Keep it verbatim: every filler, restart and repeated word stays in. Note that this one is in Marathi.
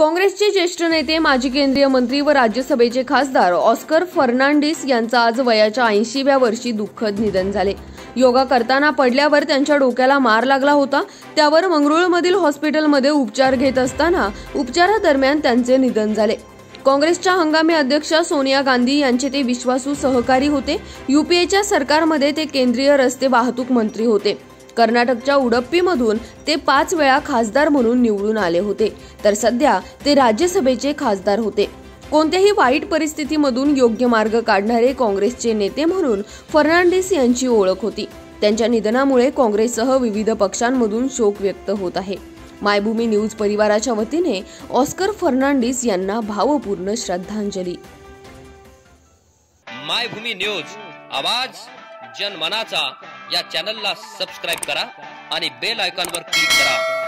काँग्रेसचे ज्येष्ठ नेते माजी केंद्रीय मंत्री व राज्यसभेचे खासदार ऑस्कर फर्नांडिस यांचं आज वयाच्या ऐंशीव्या वर्षी दुःखद निधन झाले। योगा करताना पडल्यावर त्यांच्या डोक्याला मार लागला होता। त्यावर मंगरुळमधील हॉस्पिटलमध्ये उपचार घेत असताना उपचारादरम्यान त्यांचे निधन झाले। काँग्रेसच्या हंगामी अध्यक्षा सोनिया गांधी यांचे ते विश्वासू सहकारी होते। यूपीएच्या सरकारमध्ये ते केंद्रीय रस्ते वाहतूक मंत्री होते। कर्नाटकच्या उडप्पीमधून ते पाच वेळा खासदार म्हणून निवडून आले होते, तर सध्या ते राज्यसभेचे खासदार होते। कोणत्याही वाईट परिस्थितीमधून योग्य मार्ग काढणारे काँग्रेसचे नेते म्हणून फर्नांडिस यांची ओळख होती। त्यांच्या निधनामुळे काँग्रेससह विविध पक्षांमधून शोक व्यक्त होत आहे। मायभूमी न्यूज परिवाराच्या वतीने ऑस्कर फर्नांडिस यांना भावपूर्ण श्रद्धांजली। मायभूमी न्यूज आवाज जनमनाचा या चॅनलला सबस्क्राइब करा आणि बेल आयकॉनवर क्लिक करा।